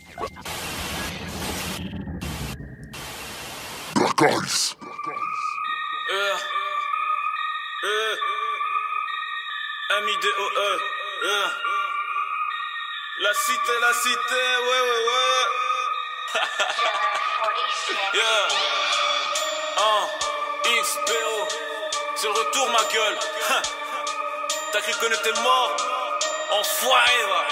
Black Eyes. M-I-D-O-E. La cité, ouais. Yeah. XPO. C'est le retour, ma gueule. T'as cru que t'es mort? Enfoiré, va.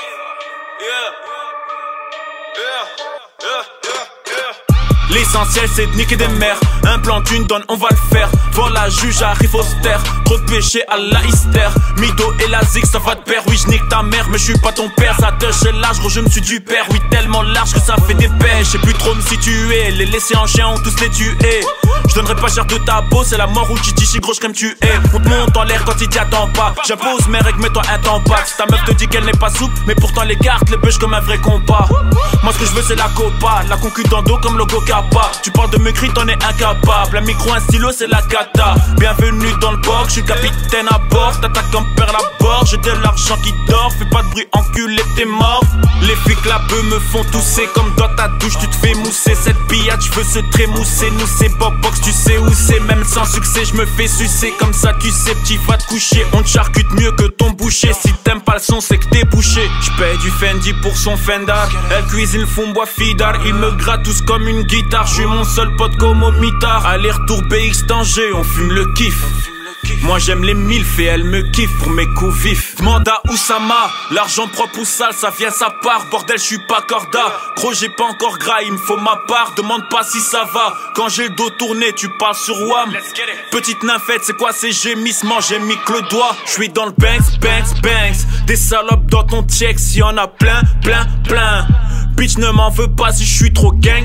L'essentiel c'est de niquer des mères. Un plan d'une donne, on va le faire. Voilà, juge arrive austère. Trop de péché à la hystère. Mytho et la zig, ça va de pair. Oui, je nique ta mère, mais je suis pas ton père. Ça touche large, gros, je me suis du père. Oui, tellement large que ça fait des pêches. Je sais plus trop me situer. Les laissés en chien ont tous les tués. Je donnerai pas cher de ta peau, c'est la mort ou chichi, gros, je crème tu es. On te monte en l'air quand il t'y attend pas. J'impose mes règles, mets-toi un temps pax. Ta meuf te dit qu'elle n'est pas souple, mais pourtant les cartes, les bûches comme un vrai compas. Moi, ce que je veux, c'est la copa. La concu dans dos comme logo Kappa. Tu parles de me cri, t'en es incapable. Un micro, un stylo, c'est la cata. Bienvenue dans le box, je suis capitaine à bord. T'attaques comme perd la bord, j'ai de l'argent qui dort. Fais pas de bruit, enculé, t'es mort. Les flics là-bas me font tousser. Comme dans ta douche, tu te fais mousser. Cette billade, je veux se trémousser. Nous, c'est Bob Box, tu sais où c'est. Même sans succès, je me fais sucer. Comme ça, tu sais, petit, va te coucher. On te charcute mieux que ton boucher. Si t'aimes pas le son, c'est que t'es bouché. J'paye du Fendi pour son Fendar. Elle cuisine, fond bois fidar. Il me gratte tous comme une guitare. J'suis mon seul pote comme au mitard. Aller-retour BX Tanger, on fume le kiff. Moi j'aime les milfs et elle me kiffe pour mes coups vifs. Demande à Oussama, l'argent propre ou sale, ça vient sa part. Bordel, je suis pas corda. Gros, j'ai pas encore gras, il me faut ma part. Demande pas si ça va. Quand j'ai le dos tourné, tu parles sur WAM. Petite nymphette, c'est quoi ces gémissements? J'ai mis que le doigt. Je suis dans le banks. Des salopes dans ton check, s'il y en a plein. Bitch, ne m'en veux pas si je suis trop gang.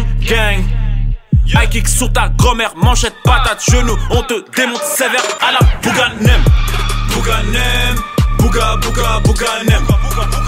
High kick sur ta grand-mère, manchette, patate, genou. On te démonte sévère à la Bouganem. Bouganem.